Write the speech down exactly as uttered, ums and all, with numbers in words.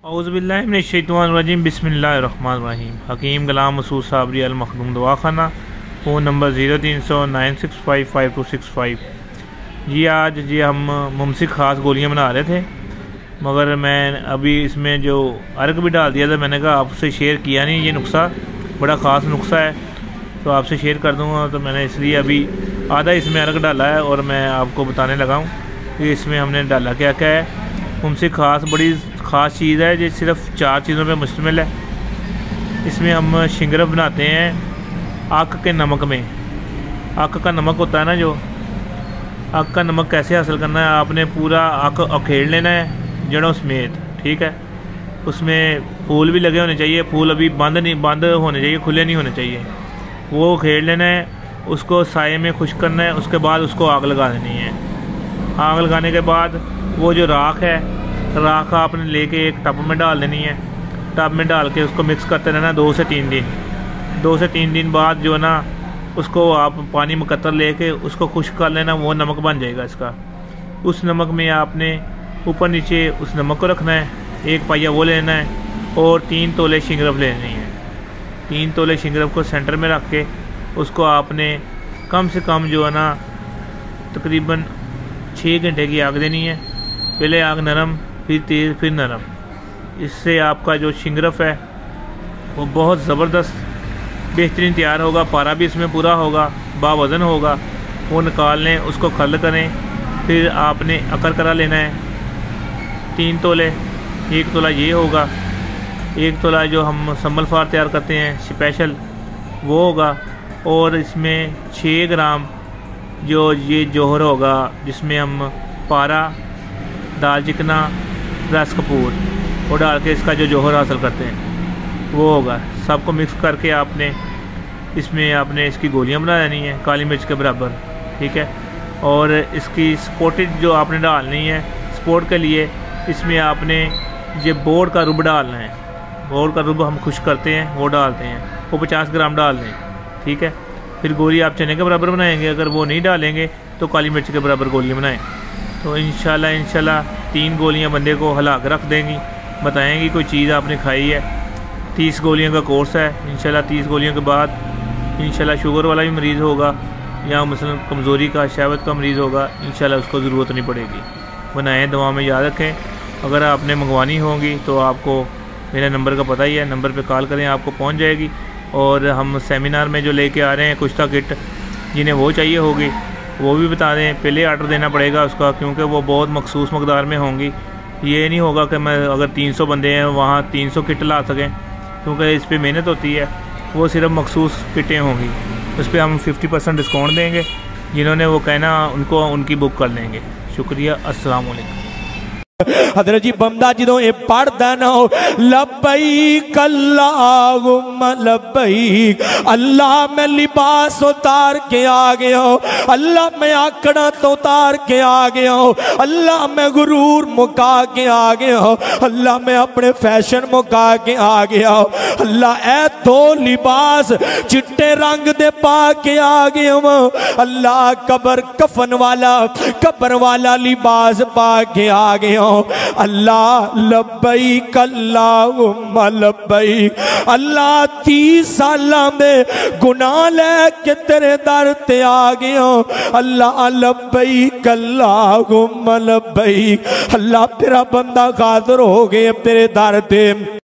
औज़ुबिल्लाहिमिनश्शैतानिर्रजीम बिस्मिल्लाहिर्रहमानिर्रहीम। हकीम गुलाम मसूद साबरी अल मखदूम दवाखाना, phone number zero तीन सौ nine six five five two six five. जी आज जी हम मुमसिक ख़ास गोलियां बना रहे थे, मगर मैं अभी इसमें जो अर्क भी डाल दिया था। मैंने कहा आपसे शेयर किया नहीं, ये नुस्खा बड़ा ख़ास नुस्खा है तो आपसे शेयर कर दूँगा। तो मैंने इसलिए अभी आधा इसमें अर्क डाला है और मैं आपको बताने लगा हूँ कि इसमें हमने डाला क्या क्या है। मुमसिक ख़ास बड़ी ख़ास चीज़ है, जो सिर्फ चार चीज़ों पे मुश्तमिल है। इसमें हम शिंगरफ बनाते हैं आक के नमक में। आक का नमक होता है ना, जो आक का नमक कैसे हासिल करना है, आपने पूरा आक अखेड़ लेना है जड़ों समेत, ठीक है। उसमें फूल भी लगे होने चाहिए, फूल अभी बंद नहीं बंद होने चाहिए, खुले नहीं होने चाहिए। वो अखेड़ लेना है, उसको साए में खुश्क करना है, उसके बाद उसको आग लगा देनी है। आग लगाने के बाद वो जो राख है, राख आपने लेके एक टब में डाल देनी है। टब में डाल के उसको मिक्स करते रहना दो से तीन दिन। दो से तीन दिन बाद जो है ना, उसको आप पानी मुकत्तर लेके उसको खुश्क कर लेना, वो नमक बन जाएगा इसका। उस नमक में आपने ऊपर नीचे उस नमक को रखना है, एक पाइया वो लेना है और तीन तोले शिंगरफ लेनी है। तीन तोले शिंगरफ को सेंटर में रख के उसको आपने कम से कम जो है ना तकरीबन छः घंटे की आग देनी है। पहले आग नरम, फिर तेज़, फिर नरम। इससे आपका जो शिंगरफ है वो बहुत ज़बरदस्त बेहतरीन तैयार होगा। पारा भी इसमें पूरा होगा, बावज़न होगा। वो निकाल लें, उसको खल करें, फिर आपने अकर करा लेना है तीन तोले। एक तोला ये होगा, एक तोला जो हम संबल फार तैयार करते हैं स्पेशल वो होगा, और इसमें छः ग्राम जो ये जौहर होगा, जिसमें हम पारा, दाल चिकना, रस कपूर वो डाल के इसका जो जौहर हासिल करते हैं वो होगा। सबको मिक्स करके आपने इसमें आपने इसकी गोलियां बना देनी है काली मिर्च के बराबर, ठीक है। और इसकी सपोर्टेड जो आपने डालनी है, सपोर्ट के लिए इसमें आपने ये बोर्ड का रुब डालना है। बोर्ड का रुब हम खुश करते हैं, वो डालते हैं, वो पचास ग्राम डाल दें, ठीक है। फिर गोली आप चने के बराबर बनाएंगे, अगर वो नहीं डालेंगे तो काली मिर्च के बराबर गोलियाँ बनाएं। तो इंशाल्लाह इंशाल्लाह तीन गोलियां बंदे को हिला कर रख देंगी, बताएंगी कोई चीज़ आपने खाई है। तीस गोलियों का कोर्स है इंशाल्लाह। तीस गोलियों के बाद इंशाल्लाह शुगर वाला भी मरीज़ होगा या मसलन कमज़ोरी का, शहवत का मरीज़ होगा, इंशाल्लाह उसको ज़रूरत नहीं पड़ेगी। बनाएँ, दवा में याद रखें। अगर आपने मंगवानी होगी तो आपको मेरे नंबर का पता ही है, नंबर पर कॉल करें, आपको पहुँच जाएगी। और हम सेमिनार में जो लेके आ रहे हैं कुश्ता किट, जिन्हें वो चाहिए होगी वो भी बता दें। पहले आर्डर देना पड़ेगा उसका, क्योंकि वो बहुत मखसूस मकदार में होंगी। ये नहीं होगा कि मैं अगर तीन सौ बंदे हैं वहाँ तीन सौ किट ला सकें, क्योंकि इस पर मेहनत होती है। वो सिर्फ मखसूस किटें होंगी, उस पर हम फिफ्टी परसेंट डिस्काउंट देंगे। जिन्होंने वो कहना उनको उनकी बुक कर लेंगे। शुक्रिया, अस्सलाम वालेकुम। हज़रत जी बंदा जो ये पढ़दा ना हो लब्बैक अल्लाहुम्मा लब्बैक, अल्लाह मैं लिबास उतार के आ गया हूँ, अल्लाह मैं आकड़ा तो उतार के आ गया हूँ, अल्लाह मैं गुरूर मुका के आ गया हूँ, अल्लाह मैं अपने फैशन मुका के आ गया हूँ, अल्लाह ए दो लिबास चिट्टे रंग दे पा के आ गया हूँ, अल्लाह कबर कफन वाला कबर वाला लिबास पा के आ गया। अल्लाह लब्बैक अल्लाहुम्मा लब्बैक, अल्लाह तीस साल में गुनाह लेके तेरे दर ते आ गया। अल्लाह लब्बैक अल्लाहुम्मा लब्बैक, अल्लाह तेरा बंदा हाज़िर हो गया तेरे दर ते।